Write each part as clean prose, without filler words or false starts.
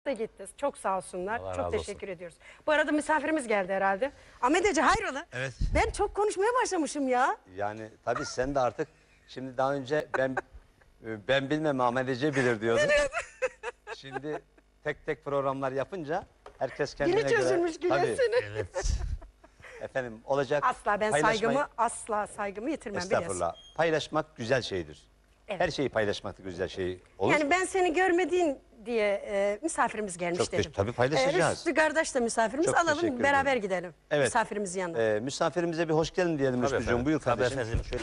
gitti. Çok sağ olsunlar. Allah çok razı teşekkür olsun. ediyoruz. Bu arada misafirimiz geldi herhalde. Ahmet Ece hayrola? Evet. Ben çok konuşmaya başlamışım ya. Yani tabii sen de artık şimdi daha önce ben bilmem Ahmet Ece bilir diyordun. Şimdi tek tek programlar yapınca herkes kendine Dili göre. çözülmüş Gülen Tabii. seni. Evet. Efendim olacak. Asla ben Paylaşmayı- asla saygımı yitirmem biliyorsun. Estağfurullah. Paylaşmak güzel şeydir. Evet. Her şeyi paylaşmak da güzel şey olur. Yani ben seni görmediğin diye misafirimiz gelmiş Çok dedim. tabii paylaşacağız. Rüştü kardeş de misafirimiz Çok alalım teşekkür beraber ederim. gidelim. Evet. Misafirimizin yanına. Misafirimize bir hoş geldin diyelim Tabii Rüştücüğüm. efendim. Buyur Tabii kardeşim. efendim. Şöyle.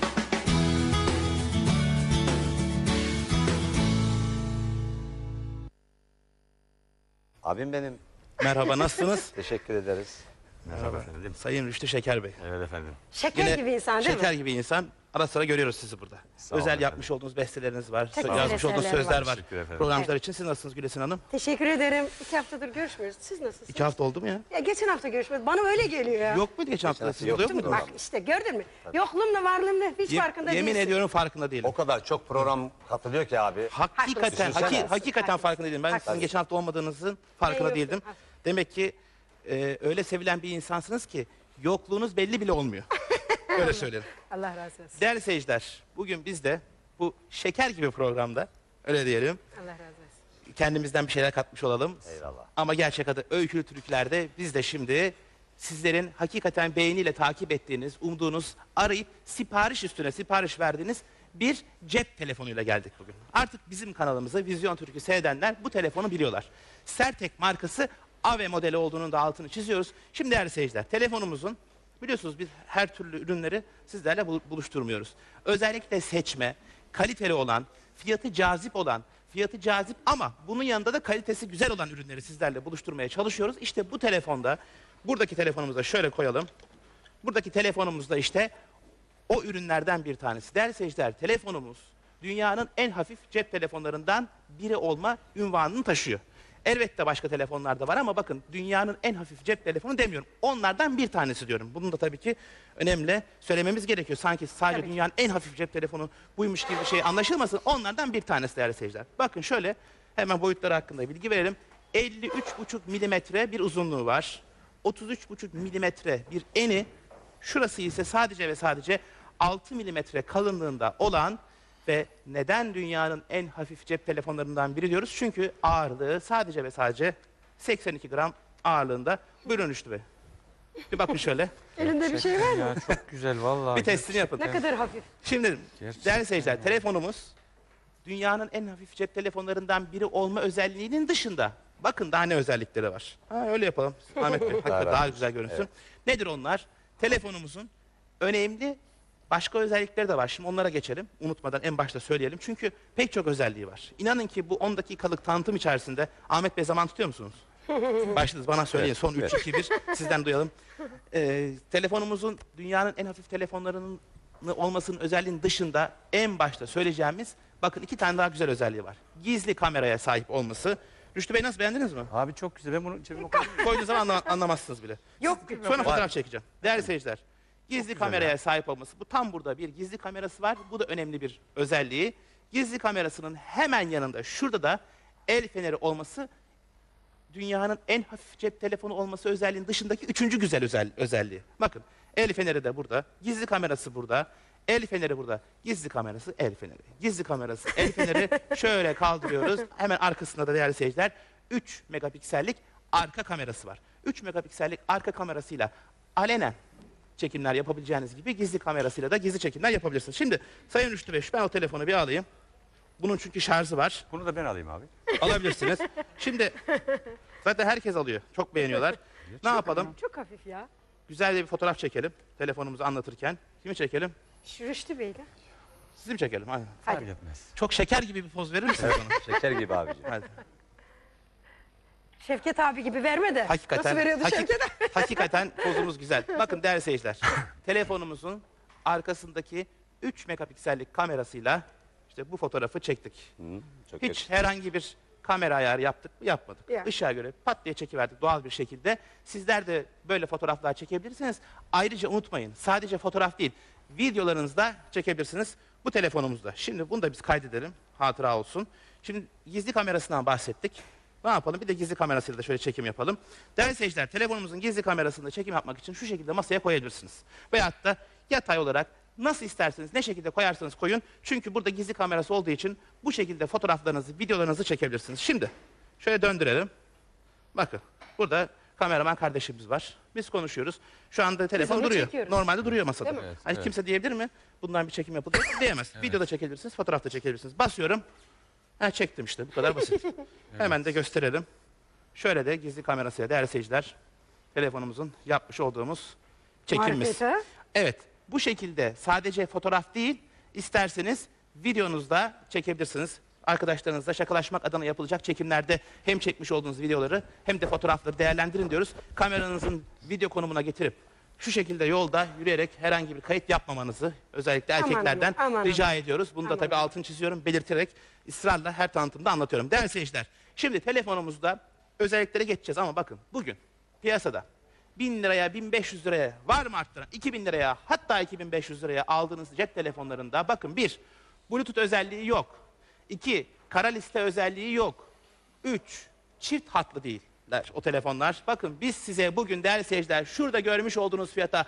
Abim benim. Merhaba, nasılsınız? Teşekkür ederiz. Merhaba efendim. Sayın Rüştü Şeker Bey. Evet efendim. Şeker gibi insan değil şeker mi? gibi insan. Ara sıra görüyoruz sizi burada. olun Özel efendim. yapmış olduğunuz besteleriniz var. Çok güzel Yazmış olduğunuz eserler sözler var. var. Teşekkür ederim. Programcılar için. Siz nasılsınız Gülesin Hanım? Teşekkür ederim. 2 haftadır görüşmüyoruz. Siz nasılsınız? 2 hafta oldu mu ya? Ya geçen hafta görüşmedik. Bana öyle geliyor ya. Yok muydu geçen hafta? hafta Sizde yok yoktu muydu? mu? Bak işte gördün mü? Yokluğumla varlığımla hiç farkında Yemin değilsin. ediyorum farkında değilim. O kadar çok program katılıyor ki abi. Hakikaten, Haklısın. hakikaten farkında değilim. Ben Haklısın. sizin geçen hafta olmadığınızın farkında Yoksun, değildim. haklısın. Demek ki öyle sevilen bir insansınız ki yokluğunuz belli bile olmuyor. Öyle söylerim. Allah razı olsun. Değerli seyirciler, bugün biz de bu şeker gibi programda, öyle diyelim, Allah razı olsun. kendimizden bir şeyler katmış olalım. Eyvallah. Ama gerçek adı Öykülü Türküler'de biz de şimdi sizlerin hakikaten beğeniyle takip ettiğiniz, umduğunuz, arayıp sipariş üstüne sipariş verdiğiniz bir cep telefonuyla geldik bugün. Artık bizim kanalımıza Vizyon Türk'ü seyredenler bu telefonu biliyorlar. Sertek markası AVE modeli olduğunun da altını çiziyoruz. Şimdi değerli seyirciler, telefonumuzun biliyorsunuz biz her türlü ürünleri sizlerle buluşturmuyoruz. Özellikle seçme, kaliteli olan, fiyatı cazip ama bunun yanında da kalitesi güzel olan ürünleri sizlerle buluşturmaya çalışıyoruz. İşte bu telefonda, buradaki telefonumuzu da şöyle koyalım. Buradaki telefonumuzda işte o ürünlerden bir tanesi. Değerli seyirciler, telefonumuz dünyanın en hafif cep telefonlarından biri olma unvanını taşıyor. Elbette başka telefonlar da var ama bakın dünyanın en hafif cep telefonu demiyorum. Onlardan bir tanesi diyorum. Bunu da tabii ki önemli söylememiz gerekiyor. Sanki sadece Tabii. dünyanın en hafif cep telefonu buymuş gibi bir şey anlaşılmasın. Onlardan bir tanesi değerli seyirciler. Bakın şöyle hemen boyutları hakkında bilgi verelim. 53,5 milimetre bir uzunluğu var. 33,5 milimetre bir eni. Şurası ise sadece ve sadece 6 milimetre kalınlığında olan ve neden dünyanın en hafif cep telefonlarından biri diyoruz? Çünkü ağırlığı sadece ve sadece 82 gram ağırlığında. Buyurun Rüştü Bey. Bir bakın şöyle. Elinde bir şey var mı? Ya çok güzel vallahi. Bir testini yapın. Ne kadar hafif. Şimdi Gerçekten değerli seyirciler, telefonumuz dünyanın en hafif cep telefonlarından biri olma özelliğinin dışında. Bakın daha ne özellikleri var. Ha, öyle yapalım Ahmet Bey. Hakikaten daha güzel görünsün. Evet. Nedir onlar? Telefonumuzun önemli başka özellikleri de var. Şimdi onlara geçelim. Unutmadan en başta söyleyelim. Çünkü pek çok özelliği var. İnanın ki bu 10 dakikalık tanıtım içerisinde Ahmet Bey zaman tutuyor musunuz? Başladınız bana söyleyin. Son 3, 2, 1 sizden duyalım. Telefonumuzun dünyanın en hafif telefonlarının olmasının özelliğinin dışında en başta söyleyeceğimiz bakın 2 tane daha güzel özelliği var. Gizli kameraya sahip olması. Rüştü Bey nasıl, beğendiniz mi? Abi çok güzel. Ben bunu cebime koydum. Koyduğunuz zaman anlamazsınız bile. Yok. Sonra fotoğraf çekeceğim. Değerli seyirciler, gizli güzel kameraya ya. sahip olması. Bu tam burada bir gizli kamerası var. Bu da önemli bir özelliği. Gizli kamerasının hemen yanında şurada da el feneri olması dünyanın en hafif cep telefonu olması özelliğinin dışındaki 3. güzel özelliği. Bakın el feneri de burada, gizli kamerası burada, el feneri burada, gizli kamerası, el feneri. Gizli kamerası, el feneri şöyle kaldırıyoruz. Hemen arkasında da değerli seyirciler 3 megapiksellik arka kamerası var. 3 megapiksellik arka kamerasıyla alenen çekimler yapabileceğiniz gibi gizli kamerasıyla da gizli çekimler yapabilirsiniz. Şimdi Sayın Rüştü Bey, ben o telefonu bir alayım. Bunun çünkü şarjı var. Bunu da ben alayım abi. Alabilirsiniz. Şimdi zaten herkes alıyor. Çok beğeniyorlar. Ne yapalım? Çok hafif ya. Güzel de bir fotoğraf çekelim. Telefonumuzu anlatırken. Kimi çekelim? Şu Rüştü Bey'le. Sizi mi çekelim? Hadi. Hadi. Fark etmez. Çok şeker gibi bir poz verir misiniz bana? Şeker gibi abiciğim. Hadi. Şevket abi gibi verme de. Hakikaten, Nasıl veriyordu Şevket abi? hakikaten pozumuz güzel. Bakın değerli seyirciler. Telefonumuzun arkasındaki 3 megapiksellik kamerasıyla işte bu fotoğrafı çektik. Çok Hiç yakışıklı. herhangi bir kamera ayarı yaptık mı? Yapmadık. Yani. Işığa göre pat diye çekiverdik doğal bir şekilde. Sizler de böyle fotoğraflar çekebilirsiniz. Ayrıca unutmayın, sadece fotoğraf değil, videolarınızı da çekebilirsiniz bu telefonumuzda. Şimdi bunu da biz kaydedelim, hatıra olsun. Şimdi gizli kamerasından bahsettik. Ne yapalım? Bir de gizli kamerasıyla da şöyle çekim yapalım. Değerli seyirciler, telefonumuzun gizli kamerasında çekim yapmak için şu şekilde masaya koyabilirsiniz. Veyahut da yatay olarak nasıl isterseniz, ne şekilde koyarsanız koyun. Çünkü burada gizli kamerası olduğu için bu şekilde fotoğraflarınızı, videolarınızı çekebilirsiniz. Şimdi şöyle döndürelim. Bakın burada kameraman kardeşimiz var. Biz konuşuyoruz. Şu anda telefon onu duruyor. çekiyoruz. Normalde duruyor masada. Değil mi? Evet, Hani evet. kimse diyebilir mi? Bundan bir çekim yapıldı. Diyemez. Videoda çekebilirsiniz, fotoğrafta çekebilirsiniz. Basıyorum. Ha, çektim işte. Bu kadar basit. Hemen de gösterelim. Şöyle de gizli kamerasıyla değerli seyirciler, telefonumuzun yapmış olduğumuz çekimimiz. Marifete. Evet, bu şekilde sadece fotoğraf değil, isterseniz videonuzda çekebilirsiniz. Arkadaşlarınızla şakalaşmak adına yapılacak çekimlerde hem çekmiş olduğunuz videoları hem de fotoğrafları değerlendirin diyoruz. Kameranızın video konumuna getirip şu şekilde yolda yürüyerek herhangi bir kayıt yapmamanızı özellikle Aman erkeklerden aman, rica ediyoruz. Bunu da Aman tabii aman. altını çiziyorum, belirterek ısrarla her tanıtımda anlatıyorum. Değerli seyirciler, şimdi telefonumuzda özelliklere geçeceğiz ama bakın bugün piyasada 1000 liraya, 1500 liraya, var mı arttıran 2000 liraya, hatta 2500 liraya aldığınız cep telefonlarında bakın 1. Bluetooth özelliği yok. 2. Kara liste özelliği yok. 3. Çift hatlı değiller o telefonlar. Bakın biz size bugün değerli seyirciler şurada görmüş olduğunuz fiyata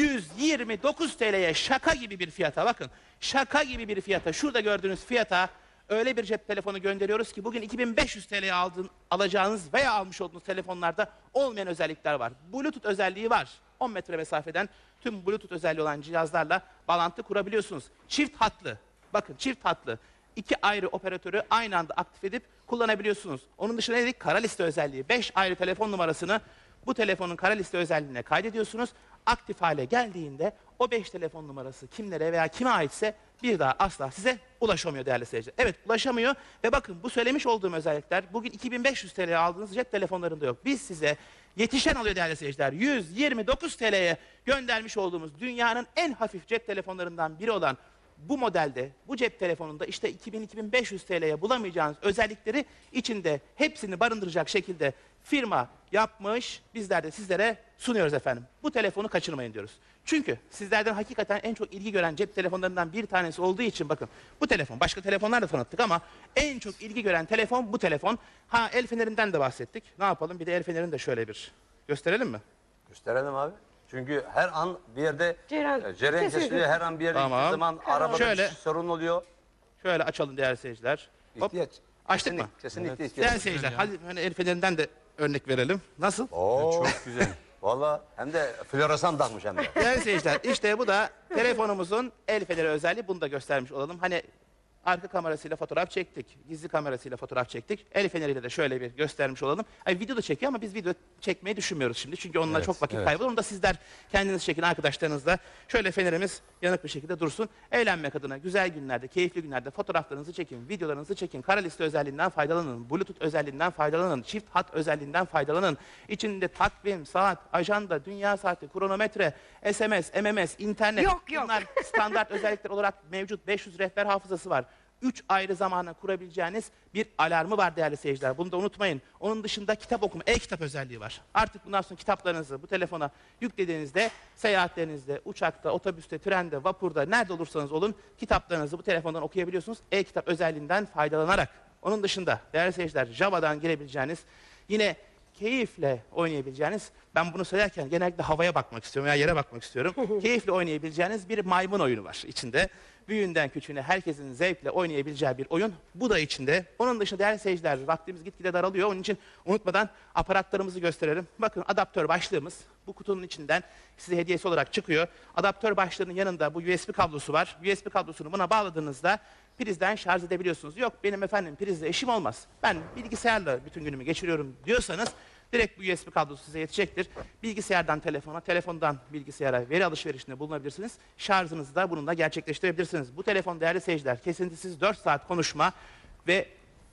129 TL'ye şaka gibi bir fiyata, bakın şaka gibi bir fiyata, şurada gördüğünüz fiyata öyle bir cep telefonu gönderiyoruz ki bugün 2500 TL'ye alacağınız veya almış olduğunuz telefonlarda olmayan özellikler var. Bluetooth özelliği var. 10 metre mesafeden tüm Bluetooth özelliği olan cihazlarla bağlantı kurabiliyorsunuz. Çift hatlı. Bakın çift hatlı. 2 ayrı operatörü aynı anda aktif edip kullanabiliyorsunuz. Onun dışında ne dedik? Kara liste özelliği. 5 ayrı telefon numarasını bu telefonun kara liste özelliğine kaydediyorsunuz. Aktif hale geldiğinde o 5 telefon numarası kimlere veya kime aitse bir daha asla size ulaşamıyor değerli seyirciler. Evet, ulaşamıyor ve bakın bu söylemiş olduğum özellikler bugün 2500 TL'ye aldığınız cep telefonlarında yok. Biz size yetişen alıyor değerli seyirciler. 129 TL'ye göndermiş olduğumuz dünyanın en hafif cep telefonlarından biri olan bu modelde, bu cep telefonunda işte 2000-2500 TL'ye bulamayacağınız özellikleri içinde hepsini barındıracak şekilde firma yapmış. Bizler de sizlere sunuyoruz efendim. Bu telefonu kaçırmayın diyoruz. Çünkü sizlerden hakikaten en çok ilgi gören cep telefonlarından bir tanesi olduğu için bakın bu telefon, başka telefonlar da tanıttık ama en çok ilgi gören telefon bu telefon. Ha, el fenerinden de bahsettik. Ne yapalım? Bir de el fenerini de şöyle bir gösterelim mi? Gösterelim abi. Çünkü her an bir yerde Cereyan cereyan kesiliyor. kesiliyor. Her an bir yerde Tamam. gittiği zaman arabada Şöyle. bir sorun oluyor. Şöyle açalım değerli seyirciler. Hop. İhtiyaç. Açtık mı? Kesinlikle ihtiyaç. Değerli seyirciler, hadi hani el fenerinden de örnek verelim. Nasıl? Oo, Çok güzel. valla hem de floresan takmış hem de. Değerli seyirciler, işte bu da telefonumuzun el feneri özelliği. Bunu da göstermiş olalım. Hani arka kamerasıyla fotoğraf çektik, gizli kamerasıyla fotoğraf çektik. El feneriyle de şöyle bir göstermiş olalım. Hani video da çekiyor ama biz video çekmeyi düşünmüyoruz şimdi. Çünkü onunla Evet, çok vakit evet. kaybı. Onu da sizler kendiniz çekin arkadaşlarınızla. Şöyle fenerimiz yanık bir şekilde dursun. Eğlenmek adına güzel günlerde, keyifli günlerde fotoğraflarınızı çekin, videolarınızı çekin. Kara liste özelliğinden faydalanın, Bluetooth özelliğinden faydalanın, çift hat özelliğinden faydalanın. İçinde takvim, saat, ajanda, dünya saati, kronometre, SMS, MMS, internet. Yok. Bunlar standart özellikler olarak mevcut. 500 rehber hafızası var. 3 ayrı zamana kurabileceğiniz bir alarmı var değerli seyirciler. Bunu da unutmayın. Onun dışında kitap okuma, e-kitap özelliği var. Artık bundan sonra kitaplarınızı bu telefona yüklediğinizde seyahatlerinizde, uçakta, otobüste, trende, vapurda, nerede olursanız olun kitaplarınızı bu telefondan okuyabiliyorsunuz. E-kitap özelliğinden faydalanarak. Onun dışında değerli seyirciler Java'dan girebileceğiniz, yine keyifle oynayabileceğiniz, ben bunu söylerken genellikle havaya bakmak istiyorum veya yere bakmak istiyorum. Keyifle oynayabileceğiniz bir maymun oyunu var içinde. Büyüğünden küçüğüne herkesin zevkle oynayabileceği bir oyun. Bu da içinde. Onun dışında değerli seyirciler vaktimiz gitgide daralıyor. Onun için unutmadan aparatlarımızı gösterelim. Bakın adaptör başlığımız bu kutunun içinden size hediyesi olarak çıkıyor. Adaptör başlığının yanında bu USB kablosu var. USB kablosunu buna bağladığınızda prizden şarj edebiliyorsunuz. Yok benim efendim prizle işim olmaz. Ben bilgisayarla bütün günümü geçiriyorum diyorsanız direkt bu USB kablosu size yetecektir. Bilgisayardan telefona, telefondan bilgisayara veri alışverişinde bulunabilirsiniz. Şarjınızı da bununla gerçekleştirebilirsiniz. Bu telefon değerli seyirciler kesintisiz 4 saat konuşma ve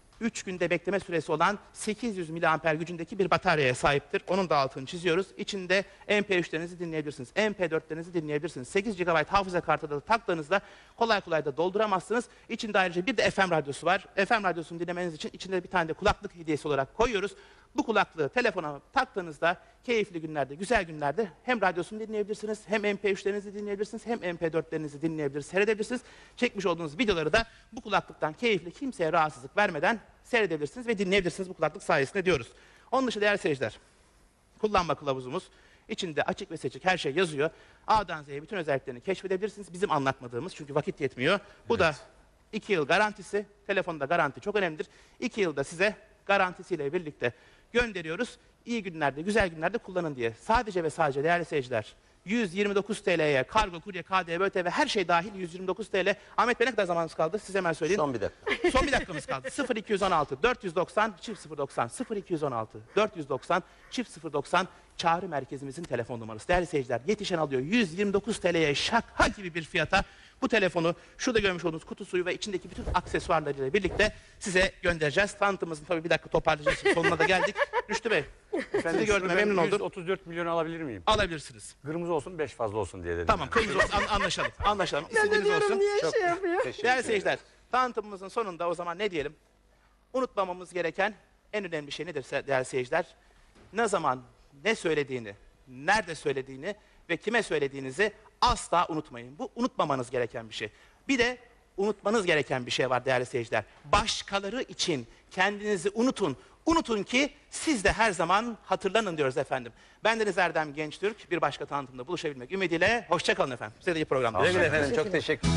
3 günde bekleme süresi olan 800 mAh gücündeki bir bataryaya sahiptir. Onun da altını çiziyoruz. İçinde MP3'lerinizi dinleyebilirsiniz. MP4'lerinizi dinleyebilirsiniz. 8 GB hafıza kartı da taktığınızda kolay kolay da dolduramazsınız. İçinde ayrıca bir de FM radyosu var. FM radyosunu dinlemeniz için içinde bir tane de kulaklık hediyesi olarak koyuyoruz. Bu kulaklığı telefona taktığınızda keyifli günlerde, güzel günlerde hem radyosunu dinleyebilirsiniz, hem MP3'lerinizi dinleyebilirsiniz, hem MP4'lerinizi dinleyebilirsiniz, seyredebilirsiniz. Çekmiş olduğunuz videoları da bu kulaklıktan keyifli, kimseye rahatsızlık vermeden seyredebilirsiniz ve dinleyebilirsiniz bu kulaklık sayesinde diyoruz. Onun dışında değerli seyirciler, kullanma kılavuzumuz. İçinde açık ve seçik her şey yazıyor. A'dan Z'ye bütün özelliklerini keşfedebilirsiniz. Bizim anlatmadığımız, çünkü vakit yetmiyor. Bu da 2 yıl garantisi. Telefonda garanti çok önemlidir. 2 yılda size garantisiyle birlikte gönderiyoruz. İyi günlerde, güzel günlerde kullanın diye. Sadece ve sadece değerli seyirciler, 129 TL'ye kargo, kurye, KDV, ÖTV her şey dahil 129 TL. Ahmet Bey, ne kadar zamanımız kaldı? Siz hemen söyleyin. Son bir dakika. Son bir dakikamız kaldı. 0216 490 090 0216 490 090 çağrı merkezimizin telefon numarası. Değerli seyirciler, yetişen alıyor 129 TL'ye şaka gibi bir fiyata bu telefonu şurada görmüş olduğunuz kutusuyu ve içindeki bütün aksesuarlarıyla birlikte size göndereceğiz. Tanıtımımızın tabii bir dakika toparlayacağız. Sonuna da geldik. Rüştü Bey, sizi gördüğüme memnun oldum. 134 milyon alabilir miyim? Alabilirsiniz. Kırmızı olsun 5 fazla olsun diye dedim. Tamam, kırmızı olsun. Anlaşalım. Anlaşalım. Ben de İstediğiniz diyorum olsun. niye Çok şey yapıyor? teşekkür Değerli ederim. seyirciler, tanıtımımızın sonunda o zaman ne diyelim? Unutmamamız gereken en önemli şey nedir değerli seyirciler? Ne zaman, ne söylediğini, nerede söylediğini ve kime söylediğinizi asla unutmayın. Bu unutmamanız gereken bir şey. Bir de unutmanız gereken bir şey var değerli seyirciler. Başkaları için kendinizi unutun. Unutun ki siz de her zaman hatırlanın diyoruz efendim. Bendeniz Erdem Gençtürk. Bir başka tanıtımda buluşabilmek ümidiyle. Hoşça kalın efendim. Size de iyi programlar. Güle güle efendim, çok teşekkür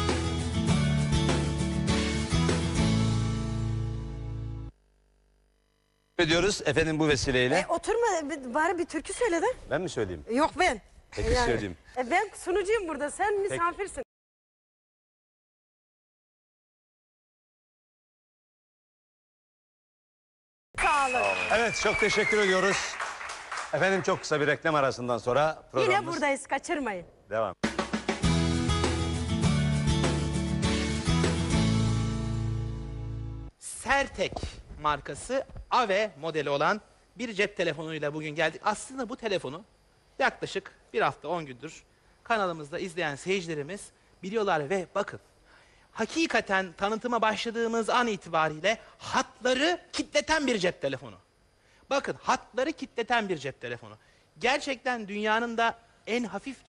ediyoruz efendim bu vesileyle. Oturma, bari bir türkü söyle de. Ben mi söyleyeyim? Yok ben. Peki söyleyeyim. Ben sunucuyum burada, sen misafirsin. Sağ olun. Evet, çok teşekkür ediyoruz. Efendim çok kısa bir reklam arasından sonra programımız Yine buradayız, kaçırmayın. devam. Sertek markası AVE modeli olan bir cep telefonuyla bugün geldik. Aslında bu telefonu yaklaşık bir hafta 10 gündür kanalımızda izleyen seyircilerimiz biliyorlar ve bakın, hakikaten tanıtıma başladığımız an itibariyle hatları kitleten bir cep telefonu. Bakın, hatları kitleten bir cep telefonu. Gerçekten dünyanın da en hafif